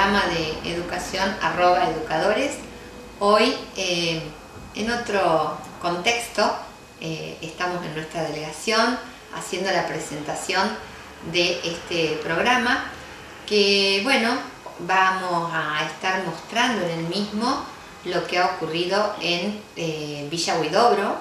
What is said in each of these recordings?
programa de educación @educadores. Hoy, en otro contexto, estamos en nuestra delegación haciendo la presentación de este programa que, bueno, vamos a estar mostrando en el mismo lo que ha ocurrido en Villa Huidobro,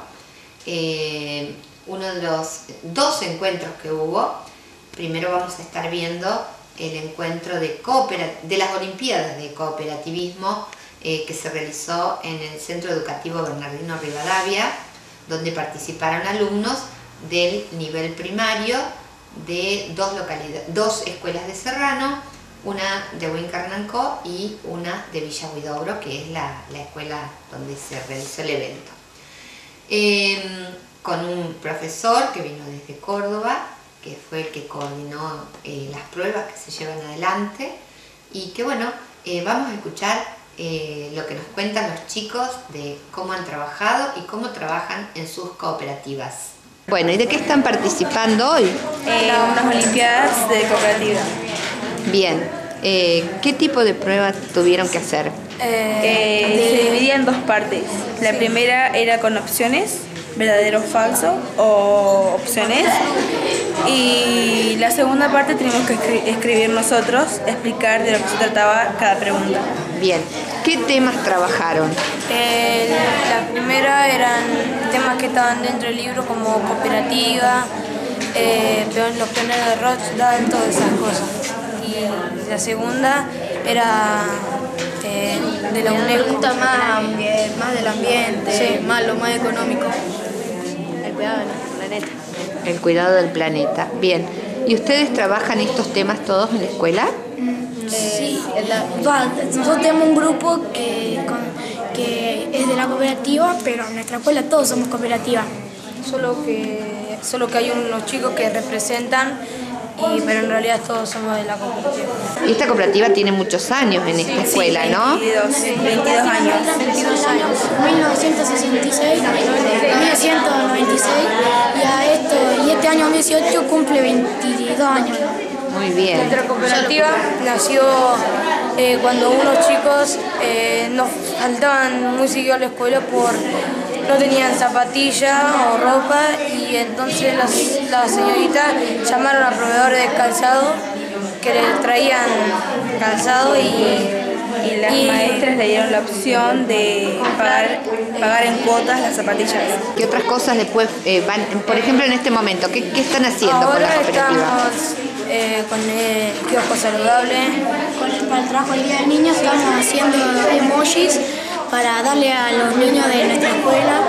uno de los dos encuentros que hubo. Primero vamos a estar viendo el encuentro de las Olimpiadas de Cooperativismo que se realizó en el Centro Educativo Bernardino Rivadavia, donde participaron alumnos del nivel primario de dos escuelas de Serrano, una de Huincarnancó y una de Villa Huidobro, que es la escuela donde se realizó el evento. Con un profesor que vino desde Córdoba, que fue el que coordinó las pruebas que se llevan adelante, y que, bueno, vamos a escuchar lo que nos cuentan los chicos de cómo han trabajado y cómo trabajan en sus cooperativas. Bueno, ¿y de qué están participando hoy? Unas Olimpiadas de cooperativa. Bien, ¿qué tipo de pruebas tuvieron que hacer? Se dividía en dos partes. La primera era con opciones, verdadero o falso, o opciones. Y la segunda parte teníamos que escribir nosotros, explicar de lo que se trataba cada pregunta. Bien, ¿qué temas trabajaron? La primera eran temas que estaban dentro del libro, como cooperativa, los pioneros de Rothschild, todas esas cosas. Y la segunda era de la UNESCO. Más del ambiente, sí, más económico. El cuidado del planeta. El cuidado del planeta. Bien, ¿y ustedes trabajan estos temas todos en la escuela? Sí, nosotros tenemos un grupo que es de la cooperativa, pero en nuestra escuela todos somos cooperativa. Solo que hay unos chicos que representan, pero en realidad todos somos de la cooperativa. Y esta cooperativa tiene muchos años en esta escuela, ¿no? 22 años. 22 años. 1966, 1996 y este año 2018 cumple 22 años. Muy bien. Nuestra cooperativa nació cuando unos chicos nos faltaban muy seguido a la escuela no tenían zapatillas o ropa, y entonces las señoritas llamaron a proveedores de calzado que les traían calzado y las maestras le dieron la opción de pagar en cuotas las zapatillas. ¿Qué otras cosas después van, por ejemplo, en este momento? ¿Qué están haciendo con la cooperativa? Ahora estamos con el kiosco saludable. Para el trabajo del Día del Niño estamos haciendo emojis para darle a los niños de nuestra escuela.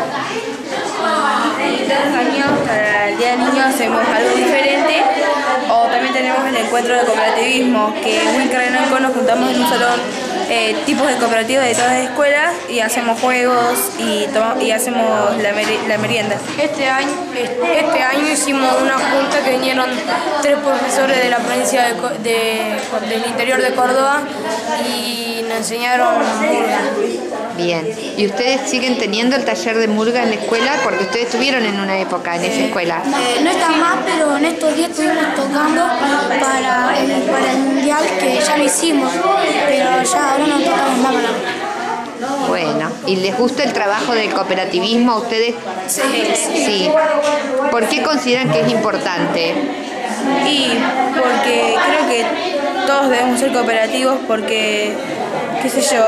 Y todos los años, para el Día del Niño, hacemos algo diferente. O también tenemos el encuentro de cooperativismo, que en Huincarnancó nos juntamos en un salón, tipos de cooperativas de todas las escuelas, y hacemos juegos y hacemos la merienda. Este año hicimos una junta que vinieron 3 profesores de la provincia del interior de Córdoba y nos enseñaron murga. Bien, ¿y ustedes siguen teniendo el taller de murga en la escuela? Porque ustedes estuvieron en una época en esa escuela. No está más, pero en estos días estuvimos tocando para el mundial, que ya lo hicimos, pero ya ahora no tocamos más para la... Bueno, ¿y les gusta el trabajo del cooperativismo a ustedes? Sí. ¿Por qué consideran que es importante? Y porque creo que todos debemos ser cooperativos porque, qué sé yo,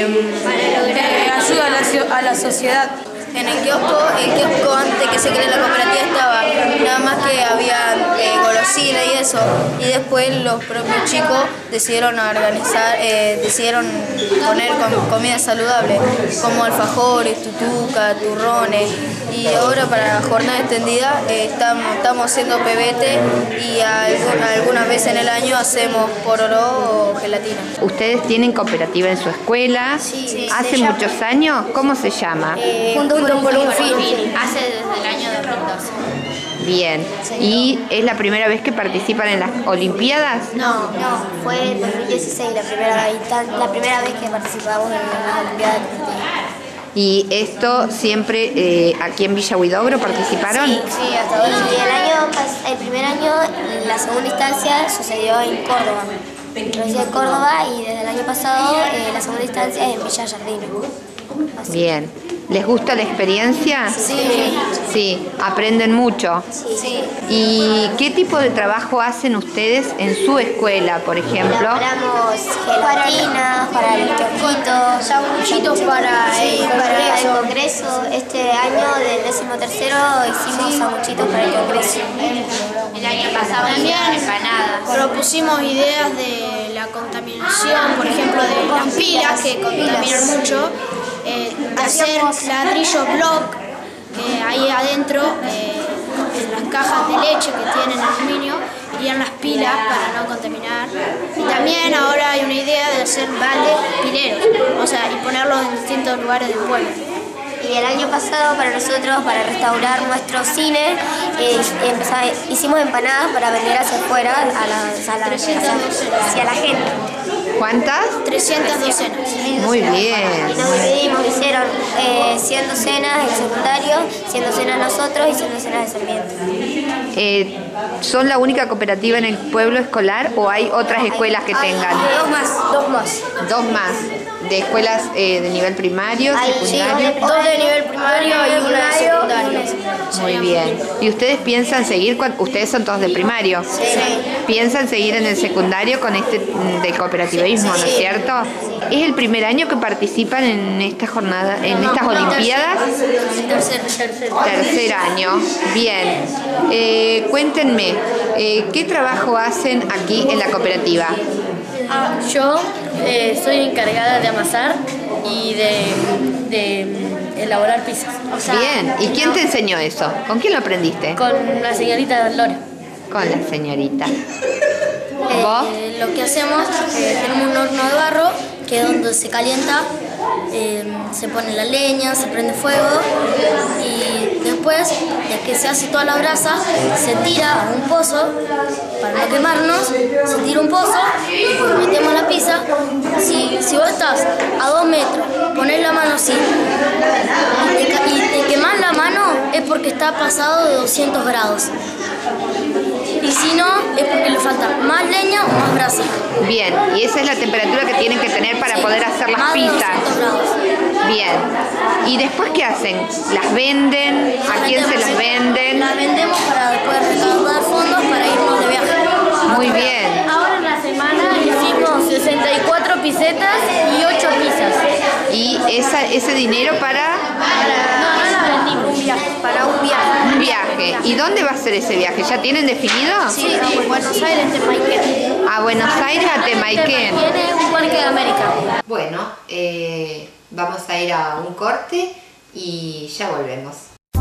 ayuda a la sociedad. En el kiosco antes que se cree la cooperativa estaba, nada más que había golosina y eso, y después los propios chicos decidieron decidieron poner comida saludable, como alfajores, tutuca, turrones, y ahora para la jornada extendida estamos haciendo pebete y algunas veces en el año hacemos pororó o gelatina. ¿Ustedes tienen cooperativa en su escuela? Sí. ¿Hace muchos años? ¿Cómo se llama? Juntos por un fin. Hace desde el año 2012. Bien. ¿Y es la primera vez que participan en las Olimpiadas? No, fue en 2016 la primera vez que participamos en las Olimpiadas. ¿Y esto siempre aquí en Villa Huidobro participaron? Sí, hasta ahora. Y el primer año, la segunda instancia sucedió en Córdoba. provincia de Córdoba, y desde el año pasado la segunda instancia es en Villa Jardino. Bien. ¿Les gusta la experiencia? Sí. Sí, aprenden mucho. Sí. ¿Y qué tipo de trabajo hacen ustedes en su escuela, por ejemplo? Elaboramos gelatinas para el kiosquito, sanguchitos para el congreso. Este año del 13º hicimos sanguchitos para el congreso. El año pasado también empanadas. Propusimos ideas de la contaminación, por ejemplo, de las pilas que contaminan mucho. De hacer ladrillo block, que ahí adentro, en las cajas de leche que tienen aluminio, irían las pilas para no contaminar. Y también ahora hay una idea de hacer baldes pileros, o sea, y ponerlos en distintos lugares del pueblo. Y el año pasado para nosotros, para restaurar nuestro cine, hicimos empanadas para vender hacia afuera hacia la gente. ¿Cuántas? 300 docenas. Muy bien. Y nos dividimos, hicieron 100 docenas en secundario, 100 docenas nosotros y 100 docenas de Sarmiento. ¿Son la única cooperativa en el pueblo escolar o hay otras escuelas que tengan? Dos más. Dos más. ¿De escuelas de nivel primario, secundario? Dos de nivel primario y una de secundario. Muy bien. ¿Y ustedes piensan seguir ustedes son todos de primario? Sí. ¿Piensan seguir en el secundario con este del cooperativismo, no es cierto? ¿Es el primer año que participan en esta jornada, en estas Olimpiadas? Tercer año. Bien. Cuéntenme, ¿qué trabajo hacen aquí en la cooperativa? Yo soy encargada de amasar y de elaborar pizzas. Bien. ¿Y quién te enseñó eso? ¿Con quién lo aprendiste? Con la señorita Lore. Con la señorita. ¿Vos? Lo que hacemos, tenemos un horno de barro que es donde se calienta, se pone la leña, se prende fuego y después de que se hace toda la brasa se tira a un pozo para no quemarnos, se tira un pozo y pues metemos la pizza. Si vos estás a 2 metros, ponés la mano así y te quemás la mano es porque está pasado de 200 grados. Y si no, es porque le falta más leña o más brasa. Bien, y esa es la temperatura que tienen que tener para poder hacer las pizzas. Bien. ¿Y después qué hacen? ¿Las venden? ¿A quién se las venden? Las vendemos para después recaudar fondos para irnos de viaje. Muy bien. Ahora en la semana hicimos 64 pisetas y 8 pizzas. ¿Y ese dinero para? No la vendimos, para un viaje. Un viaje. ¿Y dónde va a ser ese viaje? ¿Ya tienen definido? Sí, Buenos Aires, Temaiken. A Buenos Aires, a Temaiken. Tiene un parque de América. Bueno, vamos a ir a un corte y ya volvemos.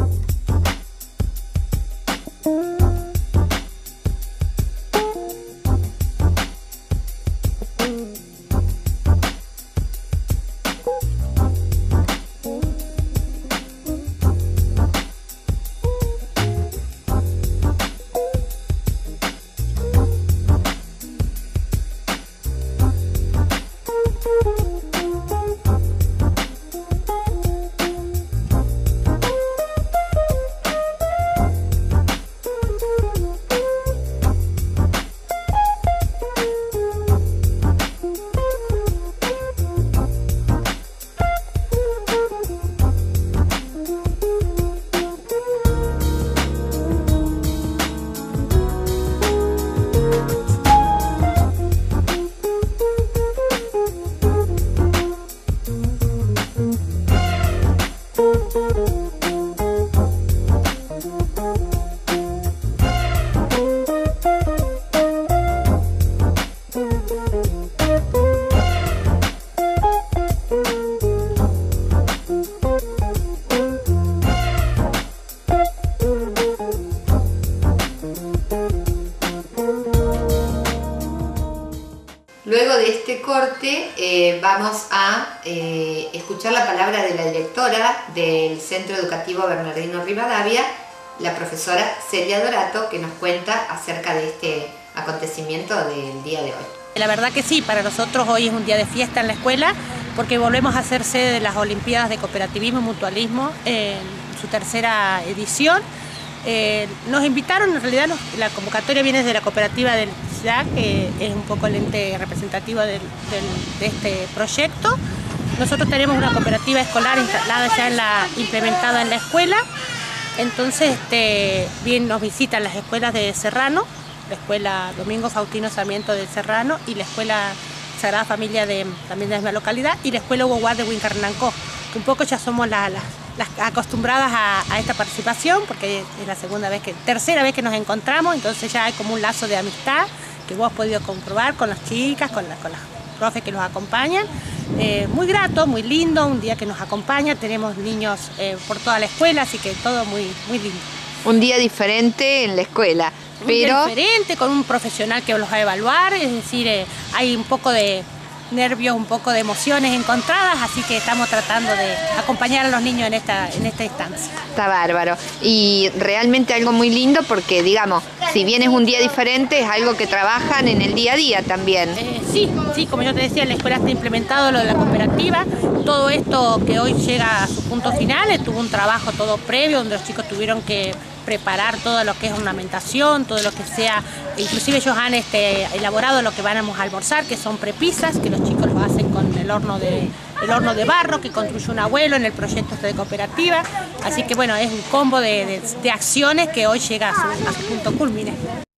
Luego de este corte vamos a escuchar la palabra de la directora del Centro Educativo Bernardino Rivadavia, la profesora Celia Dorato, que nos cuenta acerca de este acontecimiento del día de hoy. La verdad que sí, para nosotros hoy es un día de fiesta en la escuela porque volvemos a ser sede de las Olimpiadas de Cooperativismo y Mutualismo en su tercera edición. Nos invitaron, en realidad la convocatoria viene de la cooperativa del Universidad, que es un poco el ente representativo de este proyecto. Nosotros tenemos una cooperativa escolar instalada ya implementada en la escuela. Entonces bien nos visitan las escuelas de Serrano, la escuela Domingo Faustino Sarmiento de Serrano y la escuela Sagrada Familia también de la misma localidad, y la escuela Hugo Guard de Huincarnancó, que un poco ya somos las acostumbradas a esta participación, porque es la tercera vez que nos encontramos, entonces ya hay como un lazo de amistad que vos has podido comprobar con las chicas, con las profes que los acompañan. Muy grato, muy lindo, un día que nos acompaña, tenemos niños por toda la escuela, así que todo muy, muy lindo. Un día diferente en la escuela, pero... diferente, con un profesional que los va a evaluar, es decir, hay un poco de nervios, un poco de emociones encontradas, así que estamos tratando de acompañar a los niños en esta instancia. Está bárbaro. Y realmente algo muy lindo porque, digamos, si bien es un día diferente, es algo que trabajan en el día a día también. Sí, como yo te decía, en la escuela está implementado lo de la cooperativa. Todo esto que hoy llega a su punto final, tuvo un trabajo todo previo, donde los chicos tuvieron que preparar todo lo que es ornamentación, todo lo que sea, inclusive ellos han elaborado lo que vamos a almorzar, que son prepisas, que los chicos lo hacen con el horno de barro que construyó un abuelo en el proyecto de cooperativa, así que bueno, es un combo de acciones que hoy llega a su punto culmine.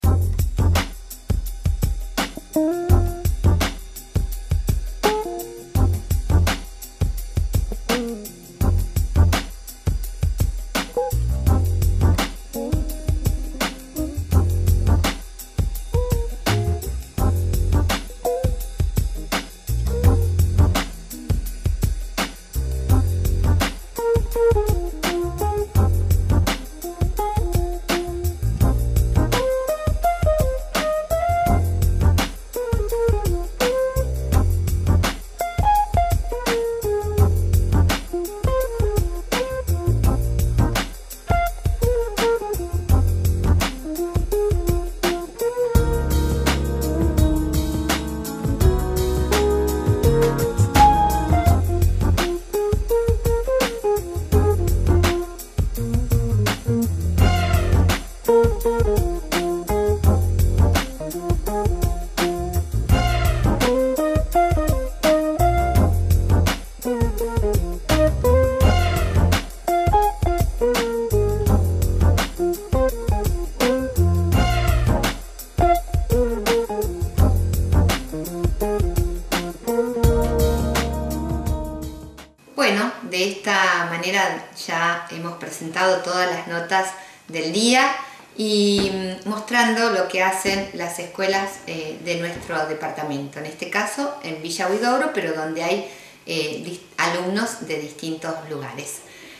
Bueno, de esta manera ya hemos presentado todas las notas del día y mostrando lo que hacen las escuelas de nuestro departamento, en este caso en Villa Huidobro, pero donde hay alumnos de distintos lugares.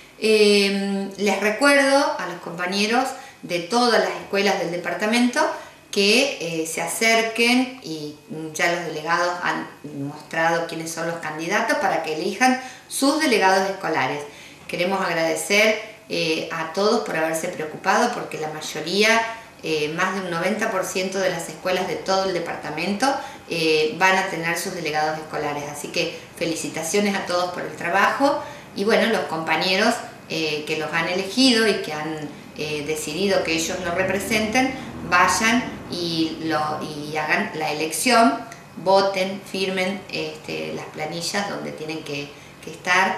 Les recuerdo a los compañeros de todas las escuelas del departamento que se acerquen, y ya los delegados han mostrado quiénes son los candidatos para que elijan sus delegados escolares. Queremos agradecer a todos por haberse preocupado, porque la mayoría, más de un 90% de las escuelas de todo el departamento van a tener sus delegados escolares. Así que felicitaciones a todos por el trabajo, y bueno, los compañeros que los han elegido y que han decidido que ellos lo representen, vayan y hagan la elección, voten, firmen las planillas donde tienen que estar.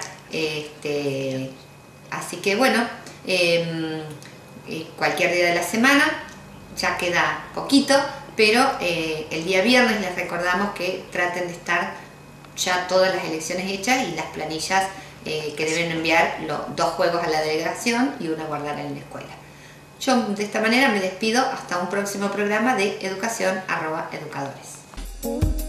Así que bueno, cualquier día de la semana, ya queda poquito, pero el día viernes les recordamos que traten de estar ya todas las elecciones hechas y las planillas que deben enviar, 2 juegos a la delegación y 1 a guardar en la escuela. Yo de esta manera me despido hasta un próximo programa de Educación @educadores.